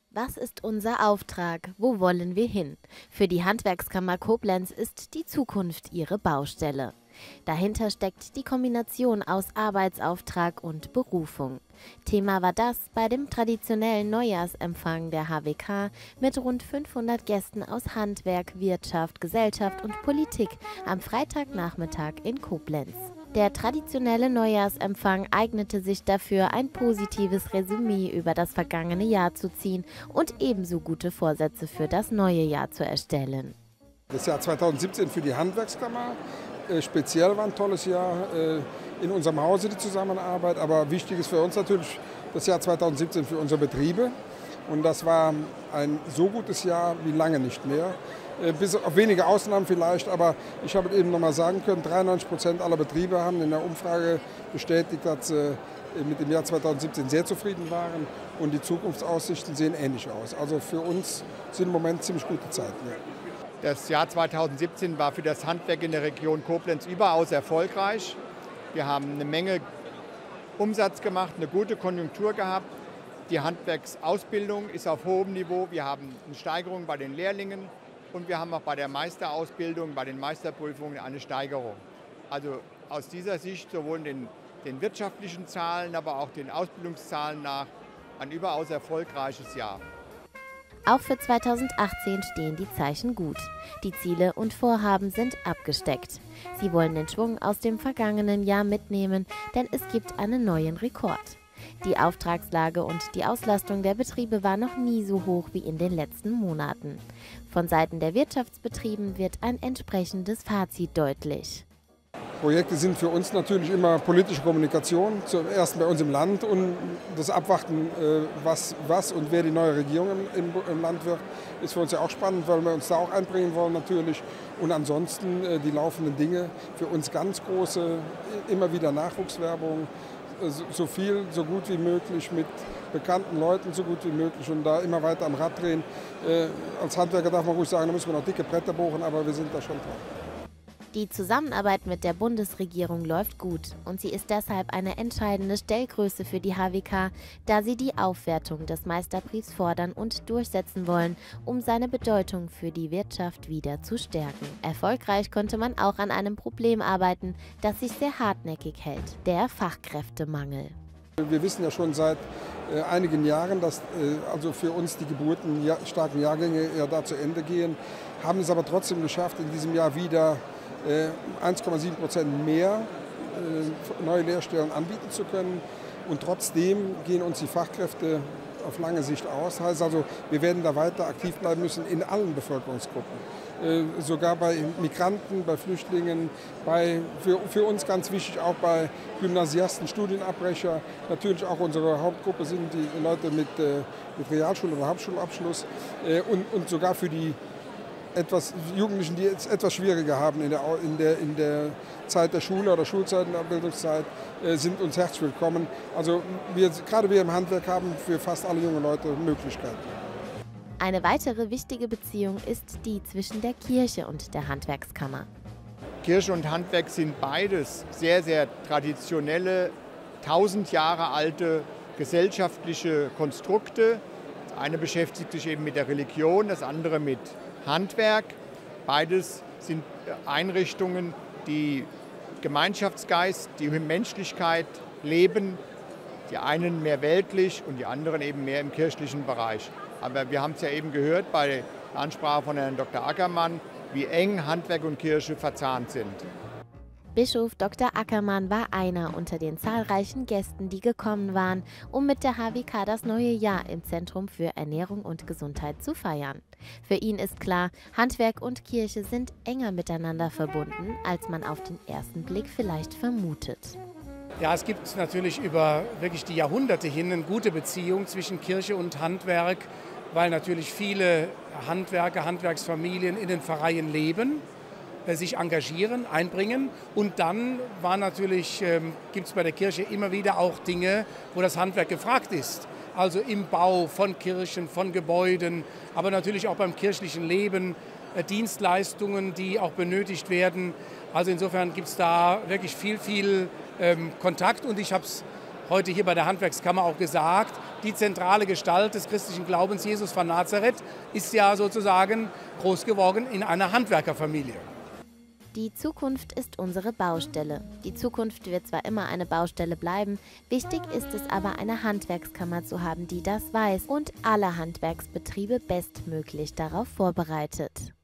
Was ist unser Auftrag? Wo wollen wir hin? Für die Handwerkskammer Koblenz ist die Zukunft ihre Baustelle. Dahinter steckt die Kombination aus Arbeitsauftrag und Berufung. Thema war das bei dem traditionellen Neujahrsempfang der HWK mit rund 500 Gästen aus Handwerk, Wirtschaft, Gesellschaft und Politik am Freitagnachmittag in Koblenz. Der traditionelle Neujahrsempfang eignete sich dafür, ein positives Resümee über das vergangene Jahr zu ziehen und ebenso gute Vorsätze für das neue Jahr zu erstellen. Das Jahr 2017 für die Handwerkskammer speziell war ein tolles Jahr in unserem Hause, die Zusammenarbeit. Aber wichtig ist für uns natürlich das Jahr 2017 für unsere Betriebe. Und das war ein so gutes Jahr wie lange nicht mehr. Bis auf wenige Ausnahmen vielleicht, aber ich habe eben noch mal sagen können, 93% aller Betriebe haben in der Umfrage bestätigt, dass sie mit dem Jahr 2017 sehr zufrieden waren und die Zukunftsaussichten sehen ähnlich aus. Also für uns sind im Moment ziemlich gute Zeiten. Ja. Das Jahr 2017 war für das Handwerk in der Region Koblenz überaus erfolgreich. Wir haben eine Menge Umsatz gemacht, eine gute Konjunktur gehabt. Die Handwerksausbildung ist auf hohem Niveau. Wir haben eine Steigerung bei den Lehrlingen und wir haben auch bei der Meisterausbildung, bei den Meisterprüfungen eine Steigerung. Also aus dieser Sicht sowohl den wirtschaftlichen Zahlen, aber auch den Ausbildungszahlen nach ein überaus erfolgreiches Jahr. Auch für 2018 stehen die Zeichen gut. Die Ziele und Vorhaben sind abgesteckt. Sie wollen den Schwung aus dem vergangenen Jahr mitnehmen, denn es gibt einen neuen Rekord. Die Auftragslage und die Auslastung der Betriebe war noch nie so hoch wie in den letzten Monaten. Von Seiten der Wirtschaftsbetrieben wird ein entsprechendes Fazit deutlich. Projekte sind für uns natürlich immer politische Kommunikation, zuerst bei uns im Land und das Abwarten, was und wer die neue Regierung im Land wird, ist für uns ja auch spannend, weil wir uns da auch einbringen wollen natürlich. Und ansonsten die laufenden Dinge, für uns ganz große, immer wieder Nachwuchswerbung, so viel, so gut wie möglich mit bekannten Leuten, so gut wie möglich und da immer weiter am Rad drehen. Als Handwerker darf man ruhig sagen, da müssen wir noch dicke Bretter bohren, aber wir sind da schon dran. Die Zusammenarbeit mit der Bundesregierung läuft gut und sie ist deshalb eine entscheidende Stellgröße für die HWK, da sie die Aufwertung des Meisterbriefs fordern und durchsetzen wollen, um seine Bedeutung für die Wirtschaft wieder zu stärken. Erfolgreich konnte man auch an einem Problem arbeiten, das sich sehr hartnäckig hält: der Fachkräftemangel. Wir wissen ja schon seit einigen Jahren, dass also für uns die geburtenstarken Jahrgänge ja da zu Ende gehen, haben es aber trotzdem geschafft, in diesem Jahr wieder 1,7% mehr neue Lehrstellen anbieten zu können. Und trotzdem gehen uns die Fachkräfte auf lange Sicht aus. Das heißt also, wir werden da weiter aktiv bleiben müssen in allen Bevölkerungsgruppen. Sogar bei Migranten, bei Flüchtlingen, für uns ganz wichtig auch bei Gymnasiasten, Studienabbrecher. Natürlich auch unsere Hauptgruppe sind die Leute mit Realschul- oder Hauptschulabschluss und sogar für die Jugendlichen, die es etwas schwieriger haben in der Zeit der Schule oder Schulzeit, in der Bildungszeit, sind uns herzlich willkommen. Also gerade wir im Handwerk haben für fast alle junge Leute Möglichkeiten. Eine weitere wichtige Beziehung ist die zwischen der Kirche und der Handwerkskammer. Kirche und Handwerk sind beides sehr, sehr traditionelle, 1000 Jahre alte gesellschaftliche Konstrukte. Das eine beschäftigt sich eben mit der Religion, das andere mit Handwerk. Beides sind Einrichtungen, die Gemeinschaftsgeist, die Menschlichkeit leben. Die einen mehr weltlich und die anderen eben mehr im kirchlichen Bereich. Aber wir haben es ja eben gehört bei der Ansprache von Herrn Dr. Ackermann, wie eng Handwerk und Kirche verzahnt sind. Bischof Dr. Ackermann war einer unter den zahlreichen Gästen, die gekommen waren, um mit der HWK das neue Jahr im Zentrum für Ernährung und Gesundheit zu feiern. Für ihn ist klar, Handwerk und Kirche sind enger miteinander verbunden, als man auf den ersten Blick vielleicht vermutet. Ja, es gibt natürlich über wirklich die Jahrhunderte hin eine gute Beziehung zwischen Kirche und Handwerk, weil natürlich viele Handwerker, Handwerksfamilien in den Pfarreien leben, sich engagieren, einbringen. Und dann gibt es bei der Kirche immer wieder auch Dinge, wo das Handwerk gefragt ist. Also im Bau von Kirchen, von Gebäuden, aber natürlich auch beim kirchlichen Leben, Dienstleistungen, die auch benötigt werden. Also insofern gibt es da wirklich viel Kontakt. Und ich habe es heute hier bei der Handwerkskammer auch gesagt, die zentrale Gestalt des christlichen Glaubens, Jesus von Nazareth, ist ja sozusagen groß geworden in einer Handwerkerfamilie. Die Zukunft ist unsere Baustelle. Die Zukunft wird zwar immer eine Baustelle bleiben, wichtig ist es aber, eine Handwerkskammer zu haben, die das weiß und alle Handwerksbetriebe bestmöglich darauf vorbereitet.